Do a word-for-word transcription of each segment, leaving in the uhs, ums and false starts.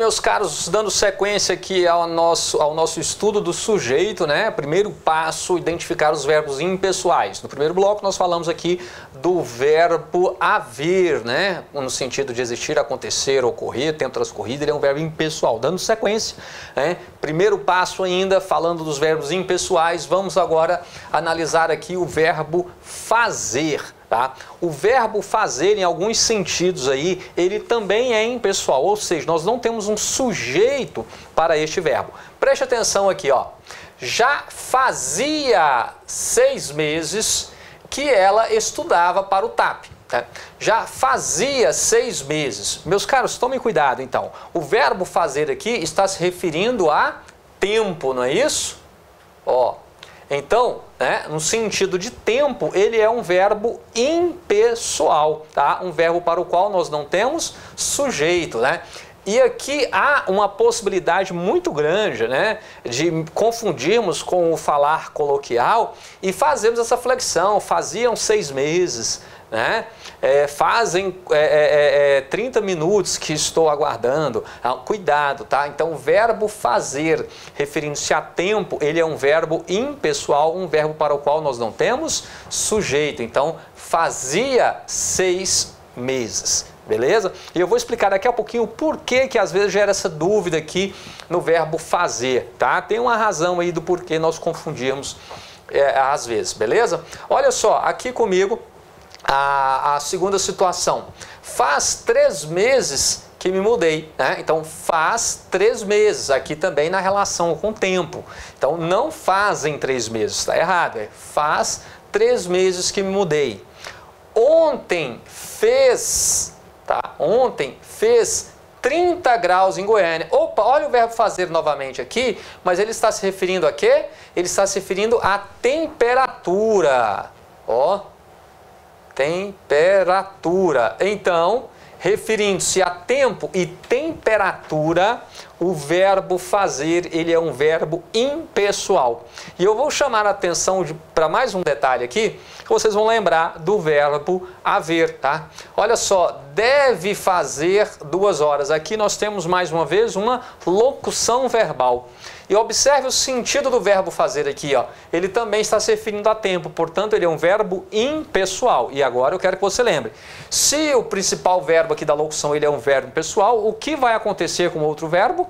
meus caros, dando sequência aqui ao nosso, ao nosso estudo do sujeito, né? Primeiro passo, identificar os verbos impessoais. No primeiro bloco nós falamos aqui do verbo haver, né? No sentido de existir, acontecer, ocorrer, tempo transcorrido, ele é um verbo impessoal. Dando sequência, né? Primeiro passo ainda, falando dos verbos impessoais, vamos agora analisar aqui o verbo fazer. Tá? O verbo fazer, em alguns sentidos aí, ele também é impessoal, ou seja, nós não temos um sujeito para este verbo. Preste atenção aqui, ó. Já fazia seis meses que ela estudava para o T A P. Tá? Já fazia seis meses. Meus caros, tomem cuidado então. O verbo fazer aqui está se referindo a tempo, não é isso? Ó. Então, né, no sentido de tempo, ele é um verbo impessoal, tá? Um verbo para o qual nós não temos sujeito, né? E aqui há uma possibilidade muito grande, né, de confundirmos com o falar coloquial e fazermos essa flexão. Faziam seis meses, né? É, fazem é, é, é, trinta minutos que estou aguardando. Ah, cuidado, tá? Então, o verbo fazer, referindo-se a tempo, ele é um verbo impessoal, um verbo para o qual nós não temos sujeito. Então, fazia seis meses. Beleza? E eu vou explicar daqui a pouquinho o porquê que às vezes gera essa dúvida aqui no verbo fazer, tá? Tem uma razão aí do porquê nós confundirmos é, às vezes, beleza? Olha só, aqui comigo a, a segunda situação. Faz três meses que me mudei, né? Então faz três meses, aqui também na relação com o tempo. Então não fazem três meses, está errado, é faz três meses que me mudei. Ontem fez... Tá? Ontem fez trinta graus em Goiânia. Opa, olha o verbo fazer novamente aqui, mas ele está se referindo a quê? Ele está se referindo à temperatura. Ó, temperatura. Então, referindo-se a tempo e temperatura, o verbo fazer, ele é um verbo impessoal. E eu vou chamar a atenção para mais um detalhe aqui, que vocês vão lembrar do verbo haver, tá? Olha só, deve fazer duas horas. Aqui nós temos mais uma vez uma locução verbal. E observe o sentido do verbo fazer aqui, ó. Ele também está se referindo a tempo, portanto ele é um verbo impessoal. E agora eu quero que você lembre, se o principal verbo aqui da locução ele é um verbo impessoal, o que vai acontecer com o outro verbo?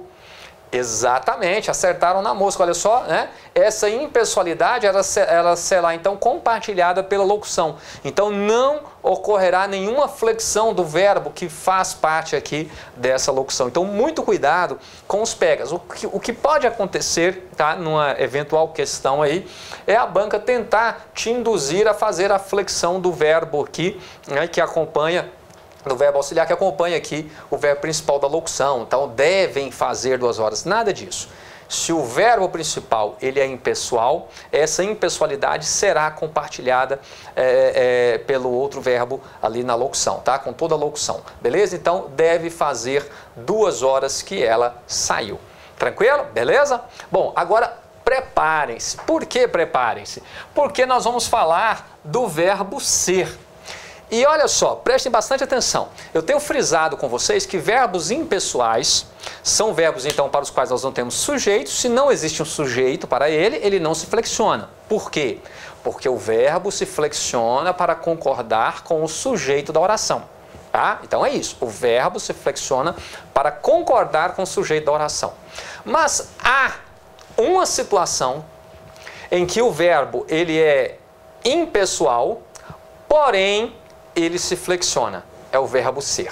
Exatamente, acertaram na mosca, olha só, né? Essa impessoalidade, ela, ela será então compartilhada pela locução. Então não ocorrerá nenhuma flexão do verbo que faz parte aqui dessa locução. Então muito cuidado com os pegas. O que, o que pode acontecer, tá? Numa eventual questão aí, é a banca tentar te induzir a fazer a flexão do verbo aqui, né, que acompanha do verbo auxiliar que acompanha aqui o verbo principal da locução. Então, devem fazer duas horas. Nada disso. Se o verbo principal ele é impessoal, essa impessoalidade será compartilhada é, é, pelo outro verbo ali na locução, tá? Com toda a locução. Beleza? Então, deve fazer duas horas que ela saiu. Tranquilo? Beleza? Bom, agora preparem-se. Por que preparem-se? Porque nós vamos falar do verbo ser. E olha só, prestem bastante atenção. Eu tenho frisado com vocês que verbos impessoais são verbos, então, para os quais nós não temos sujeito. Se não existe um sujeito para ele, ele não se flexiona. Por quê? Porque o verbo se flexiona para concordar com o sujeito da oração. Tá? Então é isso, o verbo se flexiona para concordar com o sujeito da oração. Mas há uma situação em que o verbo ele é impessoal, porém ele se flexiona, é o verbo ser.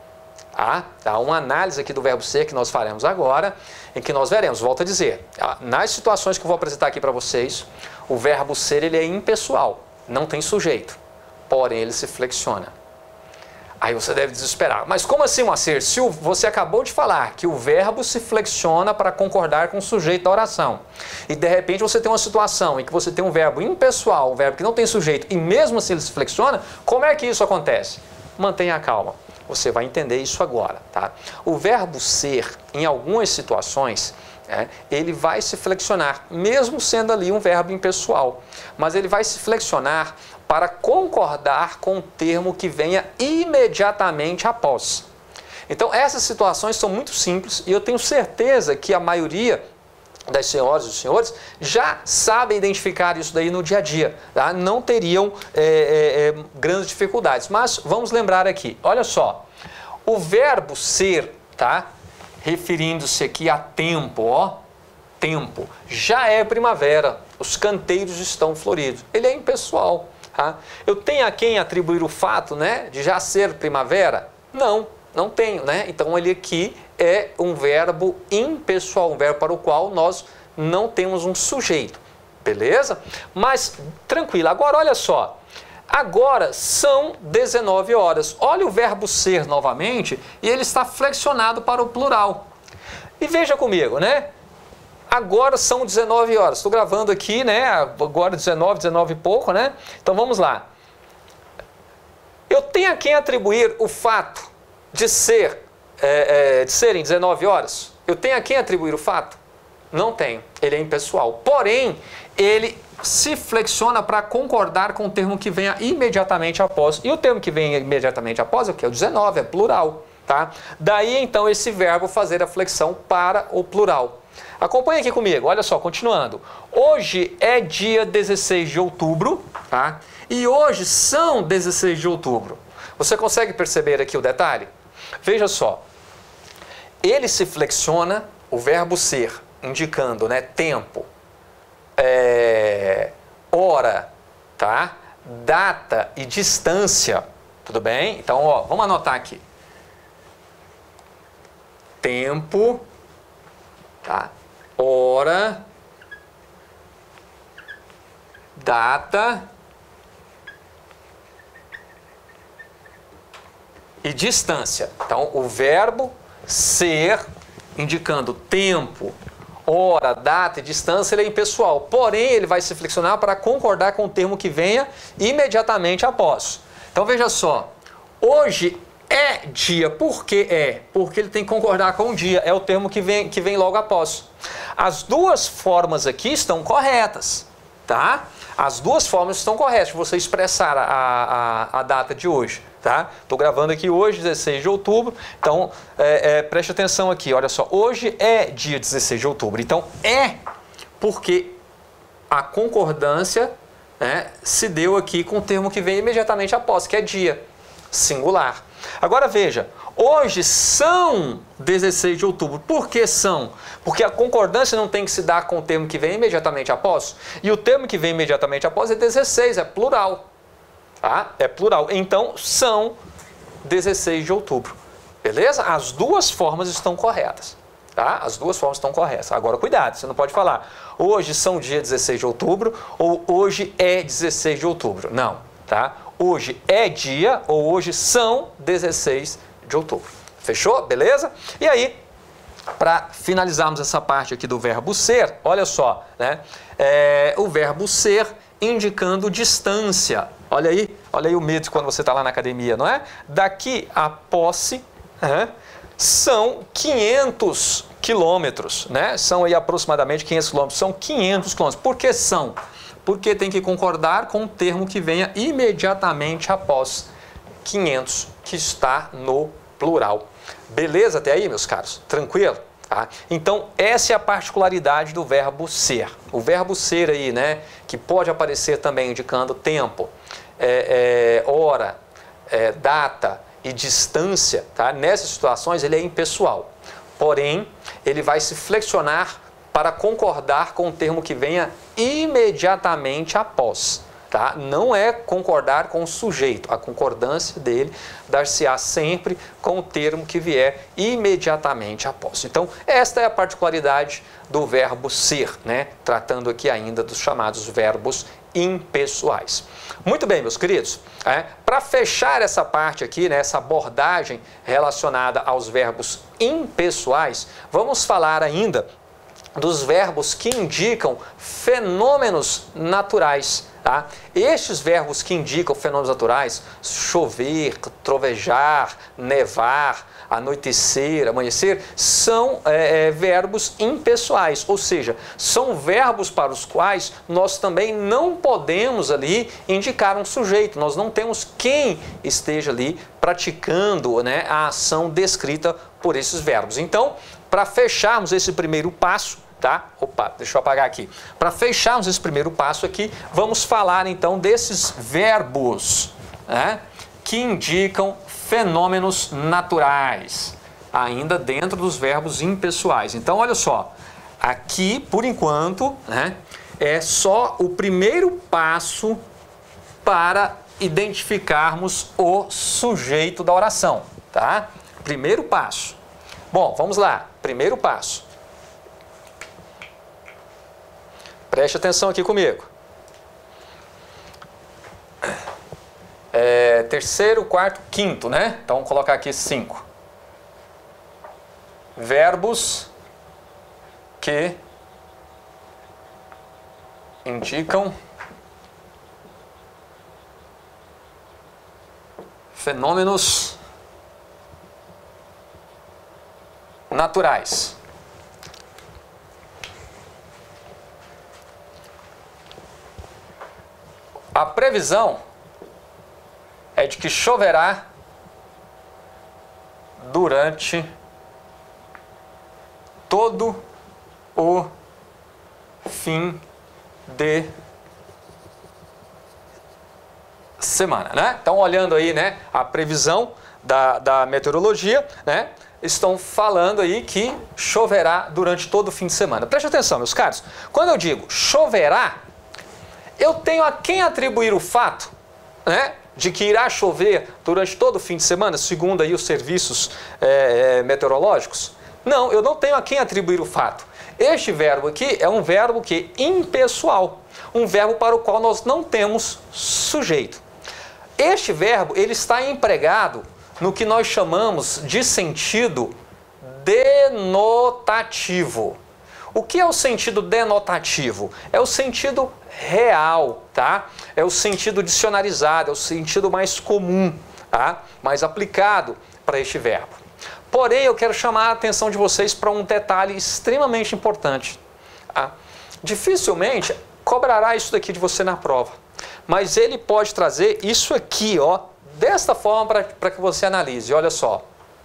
Tá? Há uma análise aqui do verbo ser que nós faremos agora, em que nós veremos, volto a dizer, nas situações que eu vou apresentar aqui para vocês, o verbo ser ele é impessoal, não tem sujeito, porém ele se flexiona. Aí você deve desesperar, mas como assim, Moacir? Se você acabou de falar que o verbo se flexiona para concordar com o sujeito da oração, e de repente você tem uma situação em que você tem um verbo impessoal, um verbo que não tem sujeito, e mesmo assim ele se flexiona, como é que isso acontece? Mantenha a calma, você vai entender isso agora, tá? O verbo ser, em algumas situações, é, ele vai se flexionar, mesmo sendo ali um verbo impessoal, mas ele vai se flexionar para concordar com o termo que venha imediatamente após. Então essas situações são muito simples e eu tenho certeza que a maioria das senhoras e dos senhores já sabem identificar isso daí no dia a dia, tá? Não teriam é, é, é, grandes dificuldades. Mas vamos lembrar aqui, olha só, o verbo ser, tá? Referindo-se aqui a tempo, ó, tempo, já é primavera, os canteiros estão floridos, ele é impessoal, tá? Eu tenho a quem atribuir o fato, né, de já ser primavera? Não, não tenho, né? Então ele aqui é um verbo impessoal, um verbo para o qual nós não temos um sujeito, beleza? Mas tranquilo, agora olha só, agora são dezenove horas, olha o verbo ser novamente e ele está flexionado para o plural. E veja comigo, né? Agora são dezenove horas, estou gravando aqui, né? Agora dezenove, dezenove e pouco, né? Então vamos lá. Eu tenho a quem atribuir o fato de ser, é, é, de serem dezenove horas? Eu tenho a quem atribuir o fato? Não tenho, ele é impessoal. Porém, ele se flexiona para concordar com o termo que venha imediatamente após. E o termo que vem imediatamente após é o que? É o dezenove, é plural, tá? Daí então esse verbo fazer a flexão para o plural. Acompanhe aqui comigo, olha só, continuando. Hoje é dia dezesseis de outubro, tá? E hoje são dezesseis de outubro. Você consegue perceber aqui o detalhe? Veja só, ele se flexiona, o verbo ser, indicando, né, tempo, é, hora, tá? Data e distância, tudo bem? Então, ó, vamos anotar aqui. Tempo, tá? Hora, data e distância. Então, o verbo ser, indicando tempo, hora, data e distância, ele é impessoal. Porém, ele vai se flexionar para concordar com o termo que venha imediatamente após. Então, veja só. Hoje é dia. Por que é? Porque ele tem que concordar com o dia. É o termo que vem, que vem logo após. As duas formas aqui estão corretas, tá? As duas formas estão corretas de você expressar a, a, a data de hoje, tá? Estou gravando aqui hoje, dezesseis de outubro, então é, é, preste atenção aqui, olha só, hoje é dia dezesseis de outubro, então é porque a concordância, né, se deu aqui com o termo que vem imediatamente após, que é dia, singular. Agora veja, hoje são dezesseis de outubro. Por que são? Porque a concordância não tem que se dar com o termo que vem imediatamente após. E o termo que vem imediatamente após é dezesseis, é plural. Tá? É plural. Então, são dezesseis de outubro. Beleza? As duas formas estão corretas. Tá? As duas formas estão corretas. Agora, cuidado, você não pode falar hoje são dia dezesseis de outubro ou hoje é dezesseis de outubro. Não, tá? Hoje é dia ou hoje são dezesseis de outubro. Fechou? Beleza? E aí, para finalizarmos essa parte aqui do verbo ser, olha só, né? É, o verbo ser indicando distância. Olha aí, olha aí o medo quando você está lá na academia, não é? Daqui a posse, né, são quinhentos quilômetros, né? São aí aproximadamente quinhentos quilômetros, são quinhentos quilômetros. Por que são? Porque tem que concordar com o termo que venha imediatamente após quinhentos, que está no plural. Beleza até aí, meus caros? Tranquilo? Tá? Então, essa é a particularidade do verbo ser. O verbo ser aí, né, que pode aparecer também indicando tempo, é, é, hora, é, data e distância, tá? Nessas situações ele é impessoal. Porém, ele vai se flexionar para concordar com o termo que venha imediatamente após, tá? Não é concordar com o sujeito, a concordância dele dar-se-á sempre com o termo que vier imediatamente após. Então, esta é a particularidade do verbo ser, né? Tratando aqui ainda dos chamados verbos impessoais. Muito bem, meus queridos, é, para fechar essa parte aqui, né, essa abordagem relacionada aos verbos impessoais, vamos falar ainda dos verbos que indicam fenômenos naturais. Tá? Estes verbos que indicam fenômenos naturais, chover, trovejar, nevar, anoitecer, amanhecer, são é, é, verbos impessoais, ou seja, são verbos para os quais nós também não podemos ali indicar um sujeito, nós não temos quem esteja ali praticando, né, a ação descrita por esses verbos. Então, para fecharmos esse primeiro passo, tá? Opa, deixa eu apagar aqui. Para fecharmos esse primeiro passo aqui, vamos falar então desses verbos, né, que indicam fenômenos naturais, ainda dentro dos verbos impessoais. Então, olha só, aqui, por enquanto, né, é só o primeiro passo para identificarmos o sujeito da oração, tá? Primeiro passo. Bom, vamos lá. Primeiro passo. Preste atenção aqui comigo. É, terceiro, quarto, quinto, né? Então, vamos colocar aqui cinco. Verbos que indicam fenômenos naturais. A previsão é de que choverá durante todo o fim de semana, né? Então, olhando aí, né, a previsão da, da meteorologia, né, estão falando aí que choverá durante todo o fim de semana. Preste atenção, meus caros. Quando eu digo choverá, eu tenho a quem atribuir o fato, né, de que irá chover durante todo o fim de semana, segundo aí os serviços é, é, meteorológicos? Não, eu não tenho a quem atribuir o fato. Este verbo aqui é um verbo que impessoal, um verbo para o qual nós não temos sujeito. Este verbo, ele está empregado no que nós chamamos de sentido denotativo. O que é o sentido denotativo? É o sentido real, tá? É o sentido dicionarizado, é o sentido mais comum, tá? Mais aplicado para este verbo. Porém, eu quero chamar a atenção de vocês para um detalhe extremamente importante. Tá? Dificilmente cobrará isso daqui de você na prova, mas ele pode trazer isso aqui, ó, desta forma para que você analise. Olha só.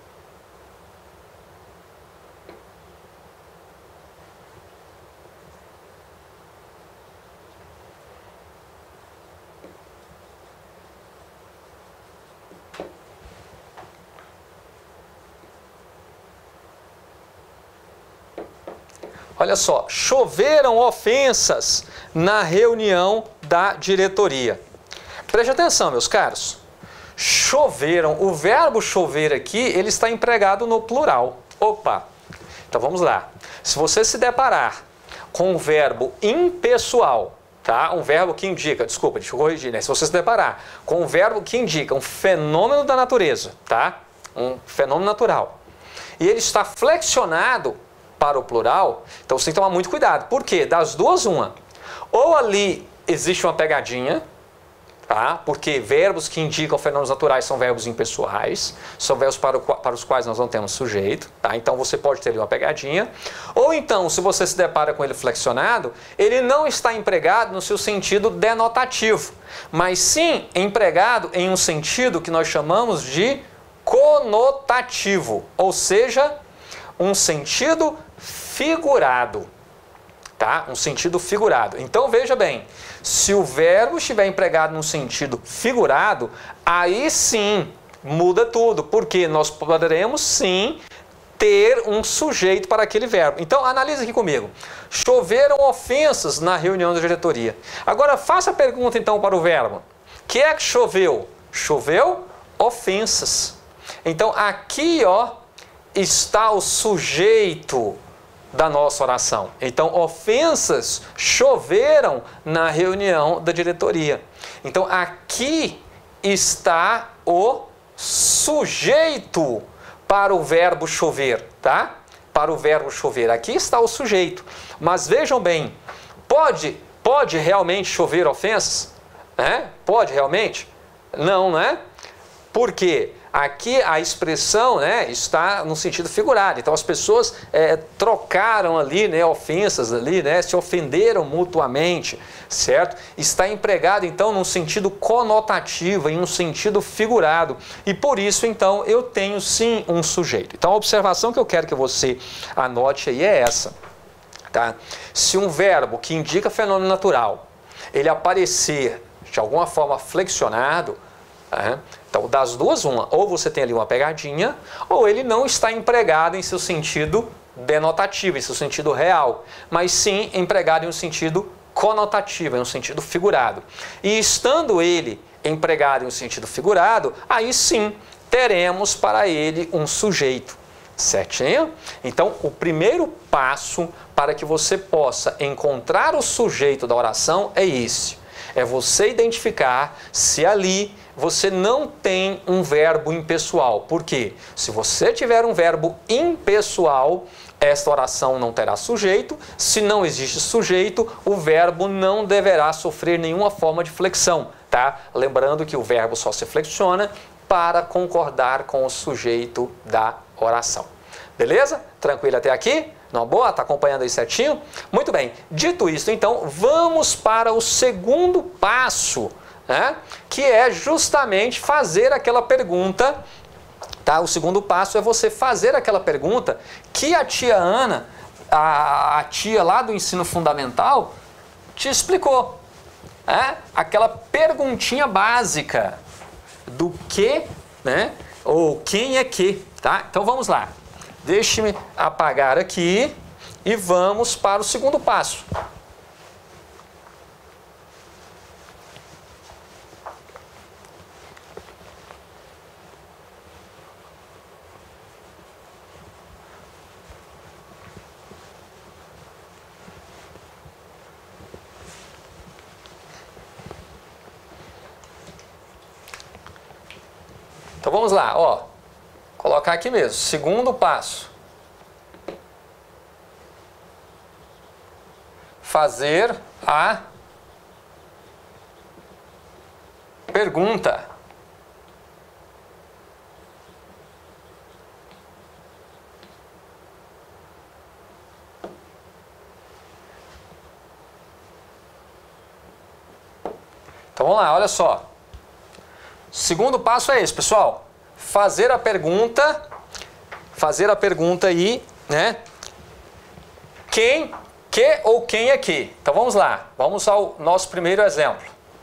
Olha só, choveram ofensas na reunião da diretoria. Preste atenção, meus caros. Choveram, o verbo chover aqui, ele está empregado no plural. Opa! Então vamos lá. Se você se deparar com um verbo impessoal, tá? Um verbo que indica, desculpa, deixa eu corrigir, né? Se você se deparar com um verbo que indica um fenômeno da natureza, tá? Um fenômeno natural, e ele está flexionado para o plural, então você tem que tomar muito cuidado. Por quê? Das duas, uma. Ou ali existe uma pegadinha, tá? Porque verbos que indicam fenômenos naturais são verbos impessoais, são verbos para, o, para os quais nós não temos sujeito, tá? Então você pode ter ali uma pegadinha. Ou então, se você se depara com ele flexionado, ele não está empregado no seu sentido denotativo, mas sim empregado em um sentido que nós chamamos de conotativo, ou seja, um sentido figurado, tá? Um sentido figurado. Então veja bem, se o verbo estiver empregado num sentido figurado, aí sim muda tudo, porque nós poderemos sim ter um sujeito para aquele verbo. Então analise aqui comigo. Choveram ofensas na reunião da diretoria. Agora faça a pergunta então para o verbo. Que é que choveu? Choveu ofensas. Então aqui, ó, está o sujeito da nossa oração. Então, ofensas choveram na reunião da diretoria. Então, aqui está o sujeito para o verbo chover, tá? para o verbo chover? Aqui está o sujeito. Mas vejam bem, pode, pode realmente chover ofensas? É? Pode realmente? Não, não é? Por quê? Aqui a expressão, né, está no sentido figurado. Então as pessoas é, trocaram ali, né, ofensas ali, né, se ofenderam mutuamente, certo? Está empregado então num sentido conotativo, em um sentido figurado. E por isso então eu tenho sim um sujeito. Então a observação que eu quero que você anote aí é essa, tá? Se um verbo que indica fenômeno natural, ele aparecer de alguma forma flexionado, é, então, das duas, uma, ou você tem ali uma pegadinha, ou ele não está empregado em seu sentido denotativo, em seu sentido real, mas sim empregado em um sentido conotativo, em um sentido figurado. E estando ele empregado em um sentido figurado, aí sim teremos para ele um sujeito, certinho? Então, o primeiro passo para que você possa encontrar o sujeito da oração é esse. É você identificar se ali você não tem um verbo impessoal. Por quê? Se você tiver um verbo impessoal, esta oração não terá sujeito. Se não existe sujeito, o verbo não deverá sofrer nenhuma forma de flexão, tá? Lembrando que o verbo só se flexiona para concordar com o sujeito da oração. Beleza? Tranquilo até aqui? Não, boa? Está acompanhando aí certinho? Muito bem. Dito isso, então, vamos para o segundo passo, né? Que é justamente fazer aquela pergunta, tá? O segundo passo é você fazer aquela pergunta que a tia Ana, a, a tia lá do ensino fundamental, te explicou. Né? Aquela perguntinha básica do que, né? Ou quem é que, tá? Então vamos lá. Deixe-me apagar aqui e vamos para o segundo passo. Então vamos lá, ó. Colocar aqui mesmo, segundo passo. Fazer a pergunta. Então vamos lá, olha só. Segundo passo é esse, pessoal. Fazer a pergunta, fazer a pergunta aí, né? Quem, que ou quem é que? Então vamos lá, vamos ao nosso primeiro exemplo.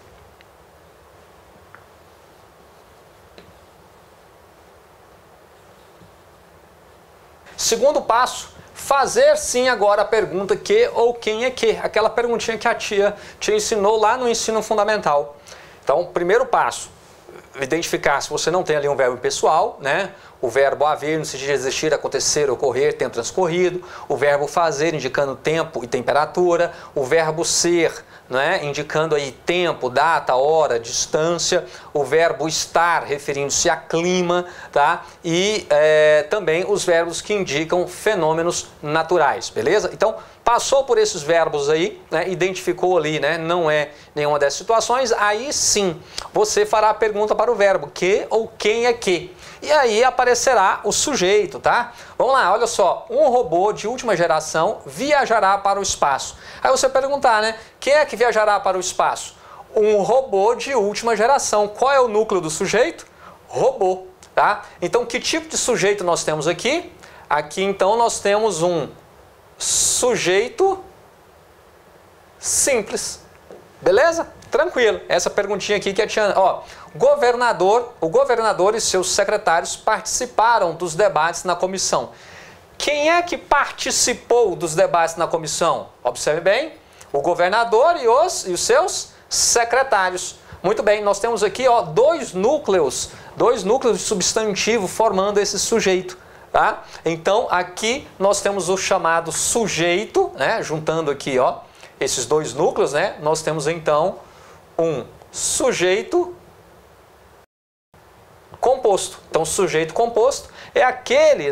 Segundo passo, fazer sim agora a pergunta que ou quem é que, aquela perguntinha que a tia te ensinou lá no ensino fundamental. Então, primeiro passo. Identificar se você não tem ali um verbo impessoal, né? O verbo haver no sentido de existir, acontecer, ocorrer, tempo transcorrido. O verbo fazer indicando tempo e temperatura. O verbo ser, né? Indicando aí tempo, data, hora, distância. O verbo estar referindo-se a clima, tá? E é, também os verbos que indicam fenômenos naturais, beleza? Então, passou por esses verbos aí, né, identificou ali, né, não é nenhuma dessas situações, aí sim você fará a pergunta para o verbo que ou quem é que. E aí aparecerá o sujeito, tá? Vamos lá, olha só, um robô de última geração viajará para o espaço. Aí você perguntar, né, quem é que viajará para o espaço? Um robô de última geração. Qual é o núcleo do sujeito? Robô, tá? Então que tipo de sujeito nós temos aqui? Aqui então nós temos um sujeito simples, beleza? Tranquilo. Essa perguntinha aqui que a tia, ó, governador, o governador e seus secretários participaram dos debates na comissão. Quem é que participou dos debates na comissão? Observe bem, o governador e os, e os seus secretários. Muito bem, nós temos aqui, ó, dois núcleos, dois núcleos de substantivo formando esse sujeito. Tá? Então, aqui nós temos o chamado sujeito, né? Juntando aqui, ó, esses dois núcleos, né? Nós temos então um sujeito composto. Então, sujeito composto é aquele, né,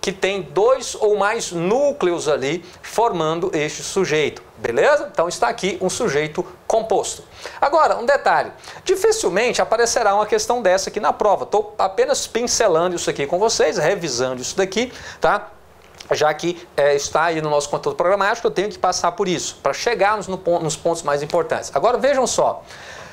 que tem dois ou mais núcleos ali formando este sujeito, beleza? Então está aqui um sujeito composto. Agora, um detalhe, dificilmente aparecerá uma questão dessa aqui na prova, estou apenas pincelando isso aqui com vocês, revisando isso daqui, tá? Já que é, está aí no nosso conteúdo programático, eu tenho que passar por isso, para chegarmos no, nos pontos mais importantes. Agora vejam só,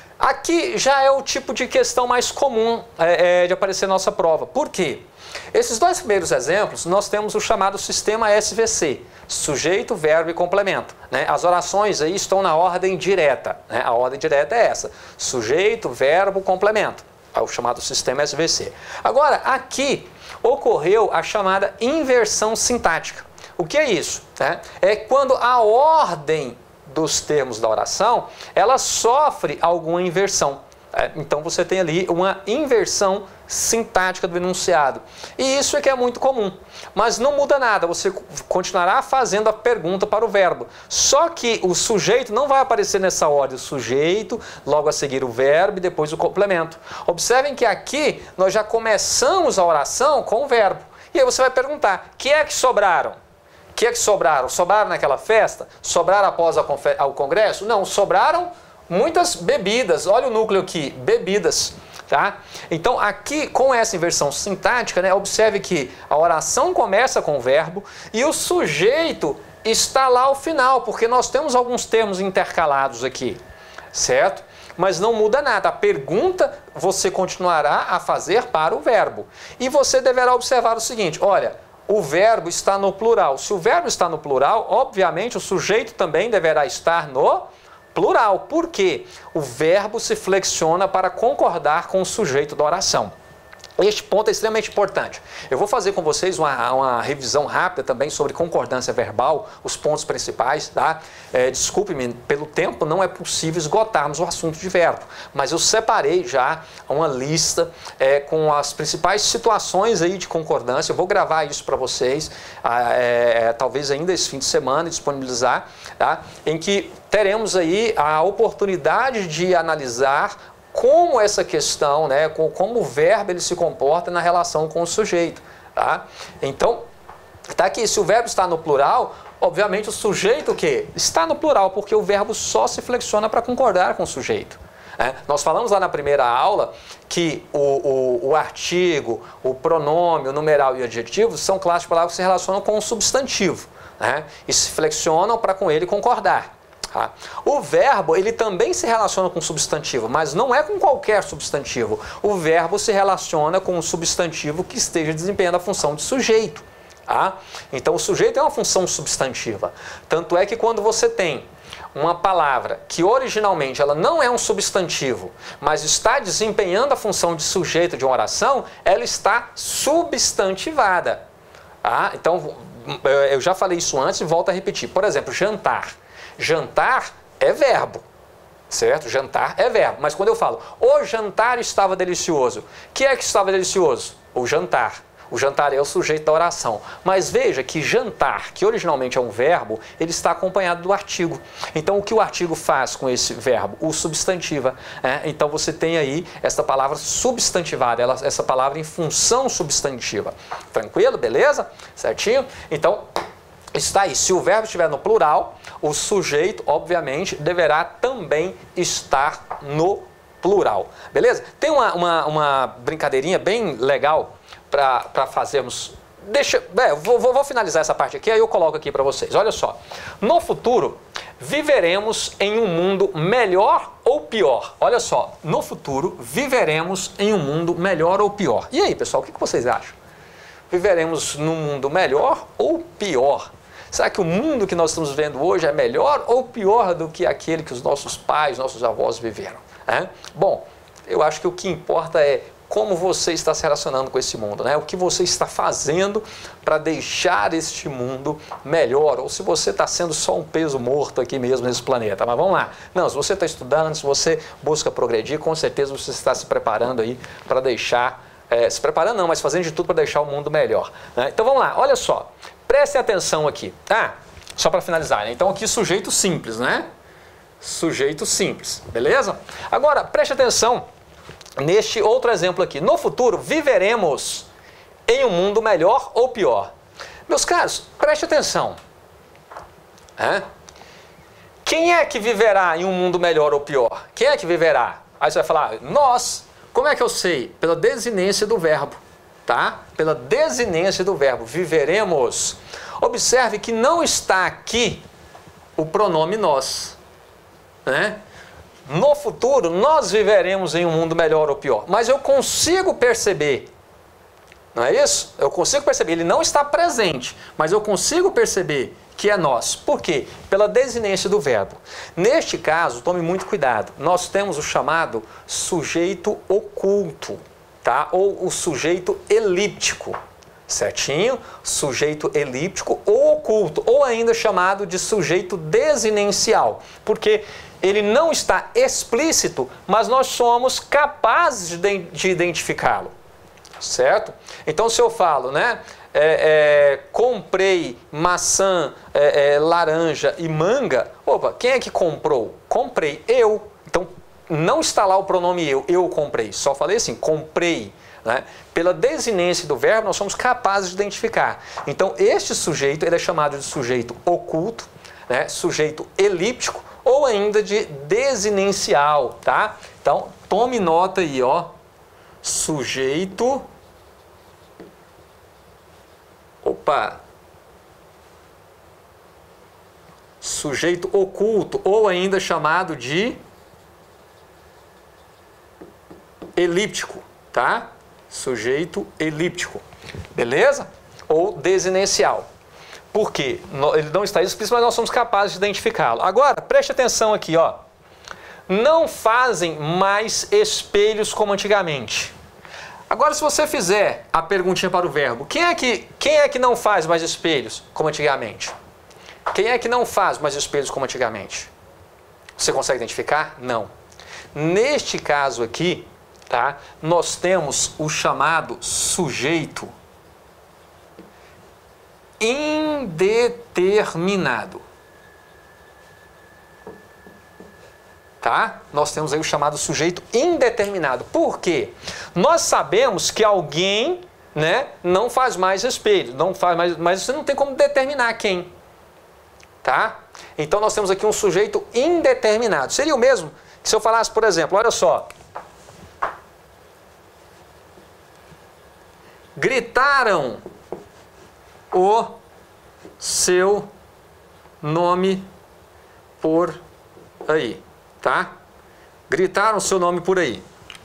aqui já é o tipo de questão mais comum é, é, de aparecer na nossa prova. Por quê? Esses dois primeiros exemplos, nós temos o chamado sistema S V C, sujeito, verbo e complemento, né? As orações aí estão na ordem direta, né? A ordem direta é essa, sujeito, verbo, complemento, é o chamado sistema S V C. Agora, aqui ocorreu a chamada inversão sintática. O que é isso? Né? É quando a ordem dos termos da oração, ela sofre alguma inversão. Então você tem ali uma inversão sintática do enunciado. E isso é que é muito comum. Mas não muda nada, você continuará fazendo a pergunta para o verbo. Só que o sujeito não vai aparecer nessa ordem. O sujeito, logo a seguir o verbo e depois o complemento. Observem que aqui nós já começamos a oração com o verbo. E aí você vai perguntar, que é que sobraram? Que é que sobraram? Sobraram naquela festa? Sobraram após o congresso? Não, sobraram muitas bebidas. Olha o núcleo aqui, bebidas. Tá? Então aqui com essa inversão sintática, né, observe que a oração começa com o verbo e o sujeito está lá ao final, porque nós temos alguns termos intercalados aqui, certo? Mas não muda nada, a pergunta você continuará a fazer para o verbo. E você deverá observar o seguinte, olha, o verbo está no plural. Se o verbo está no plural, obviamente o sujeito também deverá estar no plural. Por quê? O verbo se flexiona para concordar com o sujeito da oração. Este ponto é extremamente importante. Eu vou fazer com vocês uma, uma revisão rápida também sobre concordância verbal, os pontos principais, tá? É, desculpe-me, pelo tempo não é possível esgotarmos o assunto de verbo, mas eu separei já uma lista é, com as principais situações aí de concordância. Eu vou gravar isso para vocês, é, é, talvez ainda esse fim de semana, disponibilizar, tá? Em que teremos aí a oportunidade de analisar como essa questão, né, como o verbo ele se comporta na relação com o sujeito. Tá? Então, tá aqui, se o verbo está no plural, obviamente o sujeito o quê? Está no plural, porque o verbo só se flexiona para concordar com o sujeito. É, nós falamos lá na primeira aula que o, o, o artigo, o pronome, o numeral e o adjetivo são classes de palavras que se relacionam com o substantivo, né, e se flexionam para com ele concordar. Tá? O verbo ele também se relaciona com o substantivo, mas não é com qualquer substantivo. O verbo se relaciona com um substantivo que esteja desempenhando a função de sujeito. Tá? Então o sujeito é uma função substantiva. Tanto é que quando você tem uma palavra que originalmente ela não é um substantivo, mas está desempenhando a função de sujeito de uma oração, ela está substantivada. Tá? Então eu já falei isso antes e volto a repetir. Por exemplo, jantar. Jantar é verbo, certo? Jantar é verbo. Mas quando eu falo, o jantar estava delicioso, o que é que estava delicioso? O jantar. O jantar é o sujeito da oração. Mas veja que jantar, que originalmente é um verbo, ele está acompanhado do artigo. Então o que o artigo faz com esse verbo? O substantiva. Né? Então você tem aí essa palavra substantivada, ela, essa palavra em função substantiva. Tranquilo? Beleza? Certinho? Então está aí, se o verbo estiver no plural, o sujeito, obviamente, deverá também estar no plural. Beleza? Tem uma, uma, uma brincadeirinha bem legal para fazermos. Deixa, é, vou, vou, vou finalizar essa parte aqui, aí eu coloco aqui para vocês. Olha só. No futuro, viveremos em um mundo melhor ou pior? Olha só. No futuro, viveremos em um mundo melhor ou pior? E aí, pessoal, o que vocês acham? Viveremos num mundo melhor ou pior? Será que o mundo que nós estamos vivendo hoje é melhor ou pior do que aquele que os nossos pais, nossos avós viveram? É? Bom, eu acho que o que importa é como você está se relacionando com esse mundo, né? O que você está fazendo para deixar este mundo melhor, ou se você está sendo só um peso morto aqui mesmo nesse planeta. Mas vamos lá. Não, se você está estudando, se você busca progredir, com certeza você está se preparando aí para deixar, é, se preparando não, mas fazendo de tudo para deixar o mundo melhor. Né? Então vamos lá, olha só. Prestem atenção aqui. Ah, só para finalizar, né? Então aqui sujeito simples, né? Sujeito simples, beleza? Agora, preste atenção neste outro exemplo aqui. No futuro, viveremos em um mundo melhor ou pior? Meus caros, preste atenção. É? Quem é que viverá em um mundo melhor ou pior? Quem é que viverá? Aí você vai falar, nós. Como é que eu sei? Pela desinência do verbo, tá? Pela desinência do verbo, viveremos. Observe que não está aqui o pronome nós, né? No futuro, nós viveremos em um mundo melhor ou pior. Mas eu consigo perceber, não é isso? Eu consigo perceber, ele não está presente, mas eu consigo perceber que é nós. Por quê? Pela desinência do verbo. Neste caso, tome muito cuidado, nós temos o chamado sujeito oculto, tá? Ou o sujeito elíptico, certinho? Sujeito elíptico ou oculto, ou ainda chamado de sujeito desinencial, porque ele não está explícito, mas nós somos capazes de identificá-lo, certo? Então, se eu falo, né? É, é, comprei maçã, é, é, laranja e manga, opa, quem é que comprou? Comprei eu. Então, não está lá o pronome eu, eu comprei. Só falei assim, comprei. Né? Pela desinência do verbo, nós somos capazes de identificar. Então, este sujeito, ele é chamado de sujeito oculto, né? Sujeito elíptico, ou ainda de desinencial, tá? Então, tome nota aí, ó. Sujeito... Opa! Sujeito oculto, ou ainda chamado de elíptico, tá? Sujeito elíptico, beleza? Ou desinencial. Por quê? Ele não está explícito, mas nós somos capazes de identificá-lo. Agora, preste atenção aqui, ó. Não fazem mais espelhos como antigamente. Agora, se você fizer a perguntinha para o verbo, quem é que, quem é que não faz mais espelhos como antigamente? Quem é que não faz mais espelhos como antigamente? Você consegue identificar? Não. Neste caso aqui, tá, nós temos o chamado sujeito indeterminado. Tá? Nós temos aí o chamado sujeito indeterminado. Por quê? Nós sabemos que alguém, né, não faz mais espelho, não faz mais, mas você não tem como determinar quem. Tá? Então nós temos aqui um sujeito indeterminado. Seria o mesmo que se eu falasse, por exemplo, olha só. Gritaram o seu nome por aí. Tá? Gritaram o seu nome por aí.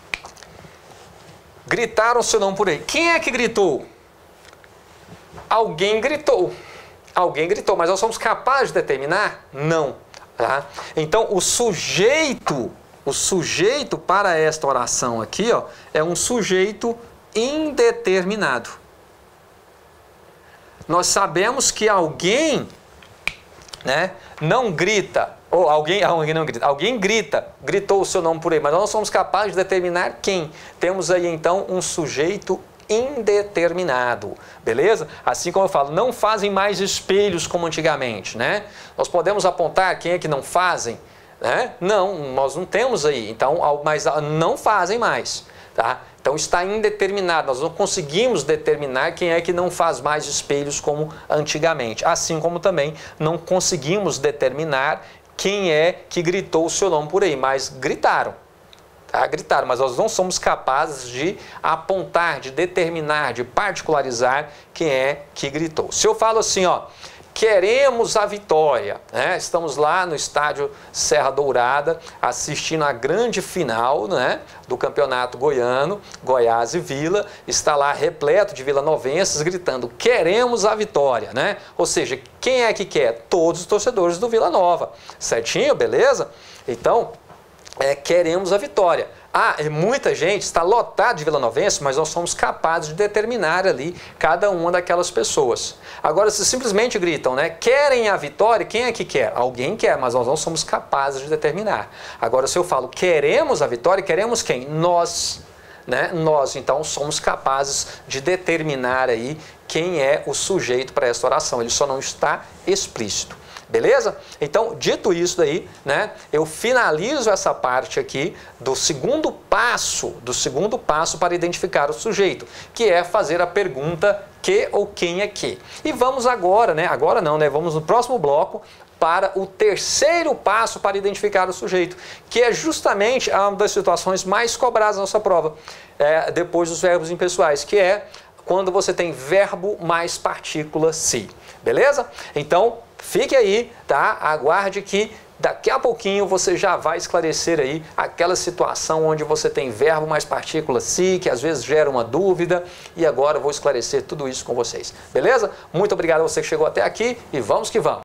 Gritaram o seu nome por aí. Quem é que gritou? Alguém gritou. Alguém gritou, mas nós somos capazes de determinar? Não. Tá? Então, o sujeito, o sujeito para esta oração aqui, ó, é um sujeito indeterminado. Nós sabemos que alguém, né, não grita. Ou alguém, alguém não grita, alguém grita, gritou o seu nome por aí, mas nós não somos capazes de determinar quem. Temos aí então um sujeito indeterminado, beleza? Assim como eu falo, não fazem mais espelhos como antigamente, né? Nós podemos apontar quem é que não fazem, né? Não, nós não temos aí, então, mas não fazem mais, tá? Então está indeterminado, nós não conseguimos determinar quem é que não faz mais espelhos como antigamente, assim como também não conseguimos determinar quem é que gritou o seu nome por aí, mas gritaram, tá? Gritaram, mas nós não somos capazes de apontar, de determinar, de particularizar quem é que gritou. Se eu falo assim, ó, queremos a vitória, né? Estamos lá no estádio Serra Dourada, assistindo a grande final, né, do campeonato goiano, Goiás e Vila, está lá repleto de vilanovenses gritando, queremos a vitória, né? Ou seja, quem é que quer? Todos os torcedores do Vila Nova, certinho, beleza? Então, é, queremos a vitória. Ah, muita gente está lotada de vilanovense, mas nós somos capazes de determinar ali cada uma daquelas pessoas. Agora, se simplesmente gritam, né, querem a vitória, quem é que quer? Alguém quer, mas nós não somos capazes de determinar. Agora, se eu falo queremos a vitória, queremos quem? Nós, né? Nós, então, somos capazes de determinar aí quem é o sujeito para essa oração. Ele só não está explícito. Beleza? Então, dito isso daí, né, eu finalizo essa parte aqui do segundo passo, do segundo passo para identificar o sujeito, que é fazer a pergunta que ou quem é que. E vamos agora, né? Agora não, né? Vamos no próximo bloco para o terceiro passo para identificar o sujeito, que é justamente uma das situações mais cobradas na nossa prova, é, depois dos verbos impessoais, que é quando você tem verbo mais partícula se. Beleza? Então, fique aí, tá? Aguarde que daqui a pouquinho você já vai esclarecer aí aquela situação onde você tem verbo mais partícula se, que às vezes gera uma dúvida, e agora eu vou esclarecer tudo isso com vocês. Beleza? Muito obrigado a você que chegou até aqui e vamos que vamos!